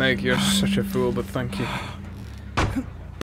Meg, you're such a fool, but thank you.